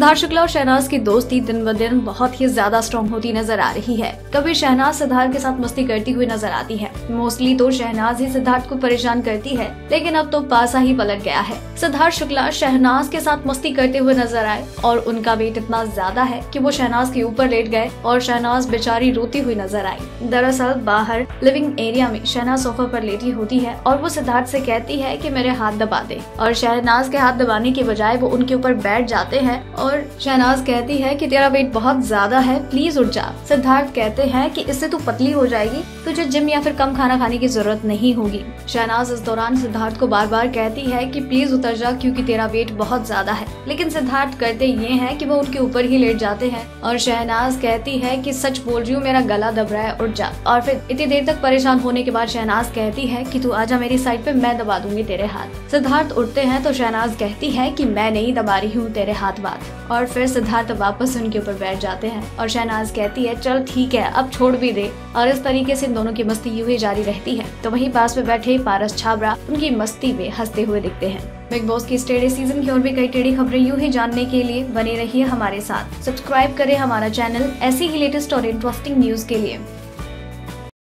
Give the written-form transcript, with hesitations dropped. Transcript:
सिद्धार्थ शुक्ला और शहनाज की दोस्ती दिन ब दिन बहुत ही ज्यादा स्ट्रॉन्ग होती नजर आ रही है। कभी शहनाज सिद्धार्थ के साथ मस्ती करती हुई नजर आती है। मोस्टली तो शहनाज ही सिद्धार्थ को परेशान करती है, लेकिन अब तो पासा ही पलट गया है। सिद्धार्थ शुक्ला शहनाज के साथ मस्ती करते हुए नजर आए और उनका वेट इतना ज्यादा है कि वो शहनाज के ऊपर लेट गए और शहनाज बेचारी रोती हुई नजर आई। दरअसल बाहर लिविंग एरिया में शहनाज सोफा पर लेटी होती है और वो सिद्धार्थ से कहती है कि मेरे हाथ दबा दे, और शहनाज के हाथ दबाने के बजाय वो उनके ऊपर बैठ जाते हैं और शहनाज कहती है कि तेरा वेट बहुत ज्यादा है, प्लीज उठ जा। सिद्धार्थ कहते हैं कि इससे तू पतली हो जाएगी, तुझे जिम या फिर कम खाना खाने की जरूरत नहीं होगी। शहनाज इस दौरान सिद्धार्थ को बार बार कहती है कि प्लीज उतर जा क्योंकि तेरा वेट बहुत ज्यादा है, लेकिन सिद्धार्थ करते ये हैं कि वो उनके ऊपर ही लेट जाते हैं और शहनाज कहती है कि सच बोल रही हूँ, मेरा गला दब रहा है, उठ जा। और फिर इतनी देर तक परेशान होने के बाद शहनाज कहती है कि तू आजा मेरी साइड पे, मैं दबा दूंगी तेरे हाथ। सिद्धार्थ उठते हैं तो शहनाज कहती है कि मैं नहीं दबा रही हूँ तेरे हाथ बात, और फिर सिद्धार्थ वापस उनके ऊपर बैठ जाते हैं और शहनाज कहती है चल ठीक है अब छोड़ भी दे, और इस तरीके से इन दोनों की मस्ती यूं ही जारी रहती है। तो वहीं पास में बैठे पारस छाबड़ा उनकी मस्ती में हंसते हुए दिखते हैं। बिग बॉस की टेढ़े सीजन की और भी कई टेढ़ी खबरें यूं ही जानने के लिए बने रहिए हमारे साथ। सब्सक्राइब करें हमारा चैनल ऐसी ही लेटेस्ट और इंटरेस्टिंग न्यूज के लिए।